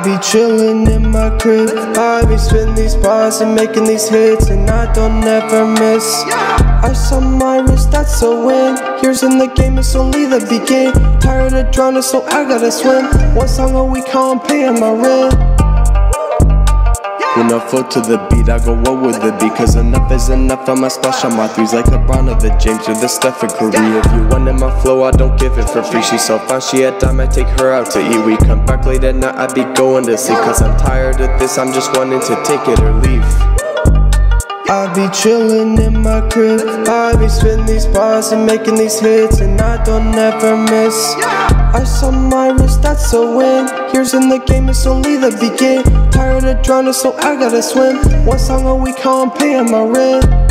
be chillin' in my crib. I be spittin' these bars and making these hits, and I don't ever miss. Ice on my wrist, that's a win. Years in the game, it's only the begin. Tired of drowning, so I gotta swim. One song a week, how I'm paying my rent. When I flow to the beat, I go, what would it be? Cause enough is enough, I'ma splash on my threes like LeBron or the James or the Stephen Curry. If you wanted my flow, I don't give it for free. She's so fine, she a dime, I take her out to eat. We come back late at night, I be going to sleep. Cause I'm tired of this, I'm just wanting to take it or leave. I be chillin' in my crib. I be spittin' these bars and making these hits, and I don't ever miss. Ice on my wrist, that's a win. Years in the game, it's only the begin. Tired of drowning, so I gotta swim. One song a week, how I'm paying my rent.